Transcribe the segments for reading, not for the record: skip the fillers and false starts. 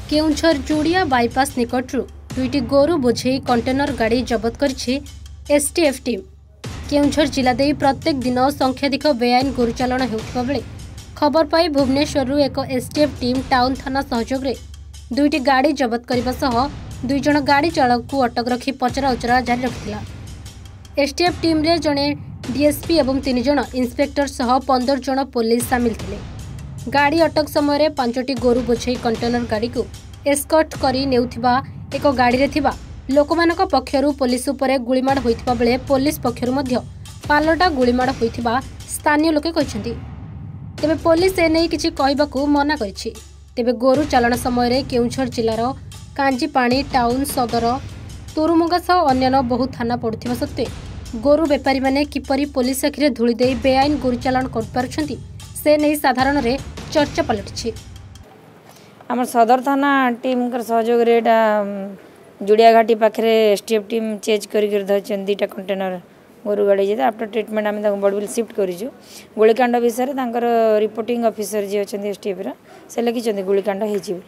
Keonjhar जुड़िया bypass निकटरू दुईटी गोरु बोझे container गाड़ी जबत करिछि एसटीएफ टीम। केउंझर जिला दे प्रत्येक दिन संख्याधिक बेआईन गोरु चालाण हेउथिबा बेले खबर पाई भुवनेश्वर एक एसटीएफ टीम टाउन थाना सहयोग रे दुईटी गाड़ी जबत करने सह दुई जन गाड़ी चालक को अटक रखी पचरा उचरा जारी रखिथिला। एसटीएफ टीम रे जने डीएसपी एवं 3 जन इंस्पेक्टर सह 15 जन पुलिस सामिल थिले। गाड़ी अटक समय 5टी गोरु बोझे कंटेनर गाड़ी को एस्कॉर्ट करी नेउथिबा एक गाड़ी रे थिबा लोकमानक पक्षरु पुलिस उपरे गुलीमाड़ होइथिबा बेले पुलिस पक्षरु मध्य पालटा गुलीमाड़ होइथिबा स्थानीय लोके कहिसेंती। तेबे पुलिस ए नै किछि कहबाकू मना करिछि। तेबे गोरु चालाण समय रे केउंझर जिल्लार कांजीपाणी टाउन सदर तुरुमुगा सह अन्य बहु थाना पड़ुथिबा सत्वे गोरु बेपारी माने किपरि पुलिस आखिरे धूली देई बेआईन गोरु चालाण कर पारुछंती से नै साधारण रे चर्चा पलटिछि। आम सदर थाना टीम सहयोग रे जुड़िया घाटी पाखे एसटीएफ टीम चेज कर दुईटा कंटेनर गोरु गाड़ी जाते आफ्टर ट्रिटमेंट आम बड़बिल शिफ्ट करूँ। गोलीकांड विषय रिपोर्टिंग ऑफिसर जी अच्छा एसटीएफ से लिखिं गोलीकांड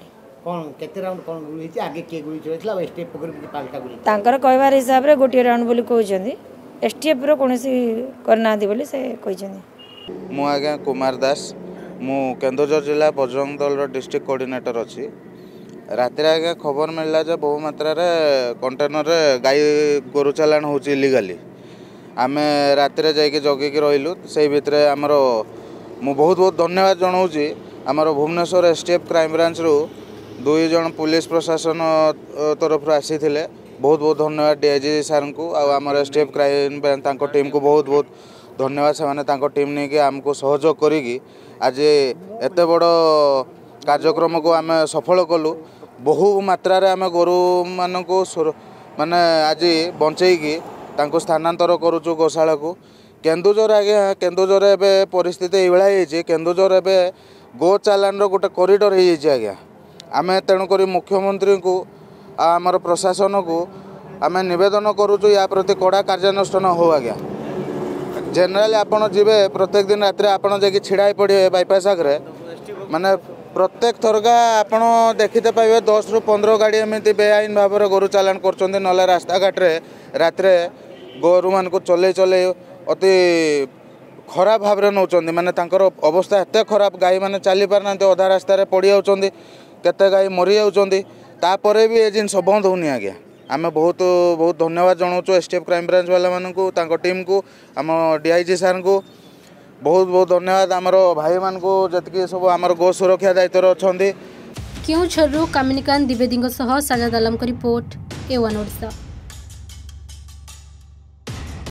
कहबार हिसाब से गोटे राउंड बोली कहते एसटीएफ कौन करना बोली से मु आज्ञा कुमार दास मु केन्दुझर जिला बजरंग दल डिस्ट्रिक्ट कोऑर्डिनेटर अच्छी। राति आज्ञा खबर मिलला जे बहु मात्रा कंटेनर गाई गोरु चालाण हो इलिगाली आम राति जाकि जगिकी रहीलु से भितर आमर मु बहुत बहुत धन्यवाद जनाऊँगी आमर भुवनेश्वर एसटीएफ क्राइम ब्रांच रु 2 जन पुलिस प्रशासन तरफ आसी बहुत बहुत धन्यवाद डीआईजी सार को आमर एसटीएफ क्राइम ब्रांच टीम को बहुत बहुत धन्यवाद। से टीम नहीं कि आमको सहयोग करी आज एत बड़ कार्यक्रम को आम सफल कलु। बहु मात्रा आम गोरु मानक माने आज बंचेकी स्थानांतर करुचु गोशाला को। केन्दुझर आज्ञा केन्दुझर एबे परिस्थिति ये केन्दुझर एबे गो चालान गोटे कॉरिडोर हो आज्ञा आम तेणुक मुख्यमंत्री को आमर प्रशासन को आम निवेदन करुचु या प्रति कड़ा कार्यानुष्ठान हो आज्ञा। जनरली आपड़ जी प्रत्येक दिन रात आपड़ जा छिड़ा पड़े बाईपास आगे माने प्रत्येक थरका आपड़ देखते पाइबे 10 ରୁ 15 गाड़ी एमती बेआईन भाव में गोरु चालान कर ना रास्ता घाट रात गोरु मान को चले चले अति खराब भाव में नौ माने अवस्था एत खराब गाई मैंने चली पारना अधा रास्तार पड़ जाते गाई मरी जापर भी ये जिन बंद होनी आज्ञा। आम बहुत बहुत धन्यवाद जनाऊँ एसटीएफ क्राइम ब्रांच वाला मानू टीम को आम डीआईजी सार को बहुत बहुत धन्यवाद। आमर भाई मान को जतकी सब आमर गो सुरक्षा दायित्व अच्छा। Keonjhar Kaminikant Dwivedi Sajad Alam report A1 Odisha.